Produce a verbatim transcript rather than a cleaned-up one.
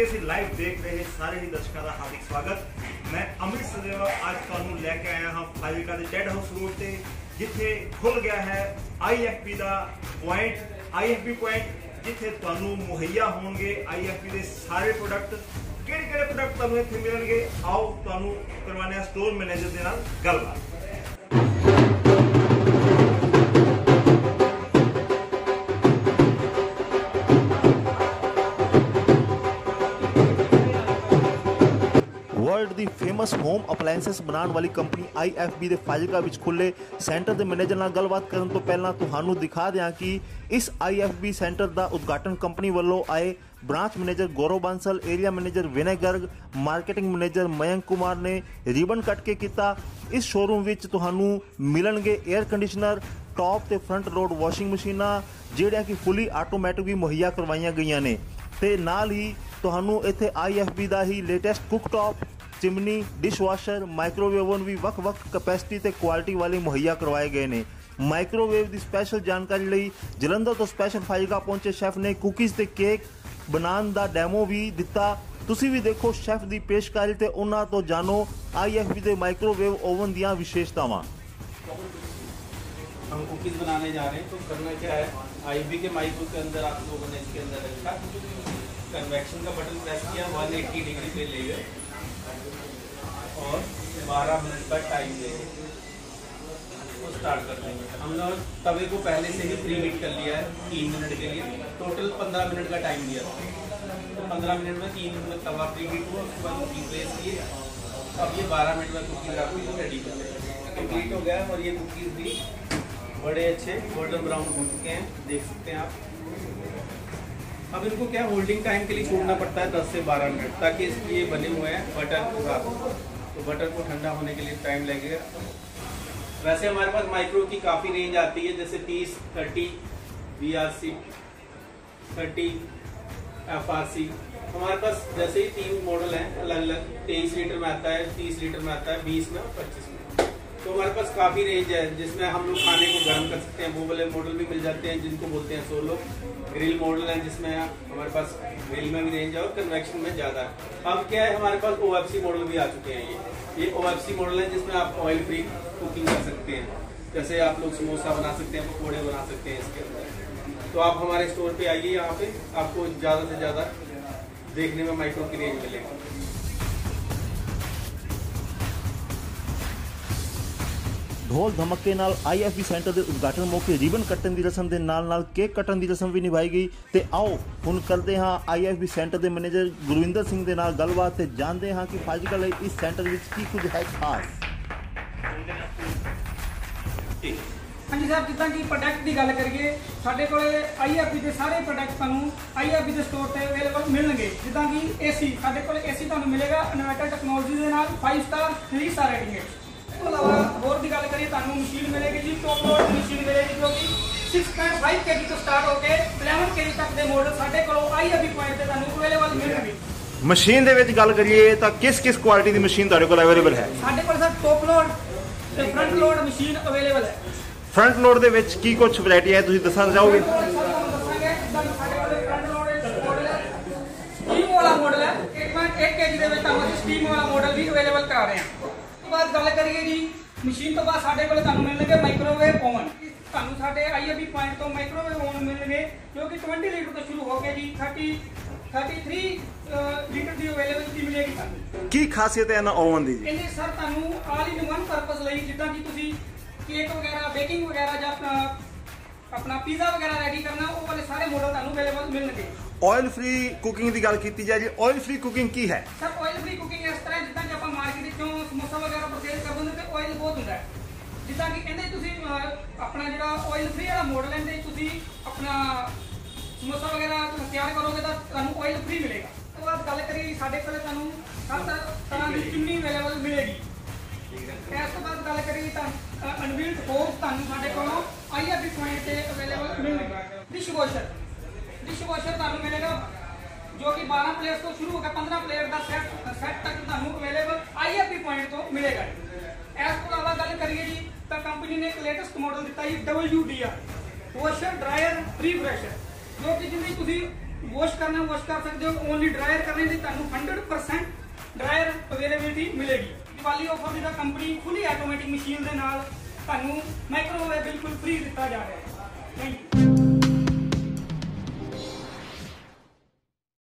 PAC live देख रहे सारे ही दर्शकों का हार्दिक स्वागत। मैं अमित सदेवा आज तुहानू लैके आया हाँ फाजिलका के टेड हाउस रोड से, जिथे खुल गया है आई एफ पी का point I F P point जिथे तुहानू मुहैया होंगे आई एफ पी के सारे प्रोडक्ट। किहड़े किहड़े प्रोडक्ट तुहानू इत्थे मिलणगे, आओ तुहानू करवाने स्टोर मैनेजर दे नाल गलबात। वर्ल्ड दी फेमस होम अपलायंसेस बनाने वाली कंपनी आई एफ बी दे फाजिलका विच खुले सेंटर के मैनेजर नाल गलबात करन तो पहला तुहानू दिखा दें कि इस आई एफ बी सेंटर का उद्घाटन कंपनी वालों आए branch manager Gaurav Bansal, area manager Vinay Garg, marketing manager Mayank Kumar ने रिबन कट के किया। इस शोरूम विच तुहानू मिलणगे एयर कंडीशनर, टॉप ते फ्रंट लोड वॉशिंग मशीनां जिहड़ियां कि फुली आटोमैटिक भी मुहैया करवाईयां गईयां ने ते नाल ही तुहानू इत्थे आई एफ बी दा ही latest cooktop, chimney, dishwasher, microwave oven भी वक् वक् कैपेसिटी ते क्वालिटी वाले मुहैया करवाए गए ने। माइक्रोवेव की स्पैशल जानकारी लई जलंधर तो स्पैशल फाजिलका पहुंचे शेफ ने कुकीज़ ते केक बनाने का डैमो भी दिता। तुसी भी देखो शेफ की पेशकारी ते उन्हां तो जानो आई एफ बी दे माइक्रोवेव ओवन दियां विशेषतावां। हम कुकीज़ बनाने जा रहे हैं, तो करना क्या है, आई एफ बी के माइक्रो के अंदर आप लोगों ने इसके अंदर रखा कन्वेक्शन का बटन प्रेस किया, एक सौ अस्सी डिग्री पे ले गए और बारह मिनट का टाइम ले गए तो स्टार्ट कर देंगे। हम लोग तवे को पहले से ही प्री हीट कर लिया है तीन मिनट के लिए, टोटल पंद्रह मिनट का टाइम दिया था। तो पंद्रह मिनट में तीन मिनट तवा प्री हीट हुआ, उसके बाद कुकीज़ प्रेस किए। अब ये बारह मिनट में कुकीज़ आपको रेडी कर देंगे, कंप्लीट हो गया। और ये कुकीज़ भी बड़े अच्छे गोल्डन ब्राउन हो चुके हैं, देख सकते हैं आप। अब इनको क्या होल्डिंग टाइम के लिए छोड़ना पड़ता है दस से बारह मिनट, ताकि इसके ये बने हुए हैं बटर के साथ, तो बटर को ठंडा होने के लिए टाइम लगेगा। वैसे हमारे पास माइक्रो की काफ़ी रेंज आती है, जैसे तीस, thirty, V R C, thirty, F R C. हमारे पास जैसे ही तीन मॉडल हैं अलग अलग, तेईस लीटर में आता है, तीस लीटर में आता है, बीस में और पच्चीस में। तो हमारे पास काफ़ी रेंज है जिसमें हम लोग खाने को गर्म कर सकते हैं। वो वाले मॉडल भी मिल जाते हैं जिनको बोलते हैं सोलो। ग्रिल मॉडल है जिसमें हमारे पास ग्रिल में भी रेंज है और कन्वेक्शन में ज़्यादा है। अब क्या है, हमारे पास ओ एफ सी मॉडल भी आ चुके हैं। ये ये ओ एफ सी मॉडल है जिसमें आप ऑयल फ्री कुकिंग कर सकते हैं। जैसे आप लोग समोसा बना सकते हैं, पकौड़े बना सकते हैं इसके अंदर। तो आप हमारे स्टोर पर आइए, यहाँ पे आपको ज़्यादा से ज़्यादा देखने में माइक्रो की रेंज मिलेगी। ढोल धमके नाल आई एफ बी सेंटर के उद्घाटन मौके रिबन कट्टन की रस्म के नाल नाल केक कट्टन की रस्म भी निभाई गई। ते आओ हुण करते हाँ आई एफ बी सेंटर के मैनेजर गुरविंदर सिंह के नाल गलबात ते जानते हाँ कि फाजिलका लई इस सेंटर विच की कुछ है खास। हाँ जी साहब, जिद्दां कि प्रोडक्ट की गल करिए, साडे कोल आई एफ बी के सारे प्रोडक्ट तुहानू आई एफ बी के स्टोर पर अवेलेबल मिलणगे। जिद्दां कि ए सी, साडे कोल ए सी तुहानू मिलेगा इन्वर्टर टेक्नोलॉजी के नाल five star three star rating है। तो अलावा होर की गल करिए, तुहानू मशीन मिलेगी जी, टॉप लोड मशीन मिलेगी जो कि सिक्स पॉइंट फाइव के जी तो स्टार्ट होकर इलेवन के जी तक के मॉडल साडे कोल आई एफ बी पॉइंट ते तुहानू अवेलेबल मिलणगे। मशीन दे विच गल करिए तो किस किस क्वालिटी की मशीन तुहाडे कोल अवेलेबल है? साडे कोल सर टॉप लोड ते फ्रंट लोड मशीन अवेलेबल है। फ्रंट लोड दे विच की कुछ वैरायटी है, तुसीं दसना चाहोगे? स्टीम वाला मॉडल है, एक पॉइंट एक के जी दे विच तुहानू स्टीम वाला मॉडल भी अवेलेबल करा रहे हैं। बात गल करिए जी मशीन तो बाद साडे कोल तुहानू मिलणगे माइक्रोवेव ओवन। तुहानू साडे आई एफ बी पॉइंट तो माइक्रोवेव ओवन मिलणगे जो कि ट्वेंटी लीटर तो शुरू होकर जी थर्टी थर्टी थ्री लीटर की अवेलेबिलिटी मिलेगी। तुहानू की खासियत है ना ओवन दी? इहदे सर तुहानू ऑल इन वन पर्पस लई, जिद्दां कि तुसीं केक वगैरह, बेकिंग वगैरह जां अपना अपना पिज़्ज़ा वगैरह रेडी करना, वो वाले सारे मॉडल तुहानू अवेलेबल मिलणगे। ऑयल फ्री कुकिंग की गल की जाए जी, ऑयल फ्री कुकिंग की है? सर ऑयल फ्री कुकिंग इस तरह जिद्दां कि आपां मार्केट चों समोसा वगैरह परचेज कर दिंदे ते ऑयल बहुत हुंदा है। जिद्दां कि इहदे तुसीं अपना जिहड़ा ऑयल फ्री वाला मॉडल है, इहदे तुसीं अपना समोसा वगैरह तैयार करोगे तो तुहानू ऑयल फ्री मिलेगा। तो बाद गल करिए साडे कोल तुहानू हर तरह की चिमनी अवेलेबल मिलेगी। इस तो बाद गल करिए तो अनबिल्ट होब तुहानू साडे कोलों आई एफ बी पॉइंट ते अवेलेबल मिलेगा। डिश वॉशर डिश वॉशर तुहानू मिलेगा जो कि बारह प्लेट तो शुरू होकर पंद्रह प्लेट का सैट सैट तक तुहानू available I F B point तो मिलेगा। इस तो अलावा गल करिए जी तो कंपनी ने एक लेटेस्ट मॉडल दिता जी W D R washer dryer refresher, जो कि जिंदी तुसीं वॉश करना वॉश कर सकते हो, ओनली ड्रायर करने से तुहानू हंड्रेड परसेंट ड्रायर अवेलेबिलिटी मिलेगी। दिवाली ऑफर जिहड़ा कंपनी फुली ऑटोमेटिक मशीन दे नाल तुहानू माइक्रोवेव बिल्कुल फ्री दिता जा रहा है। Thank you.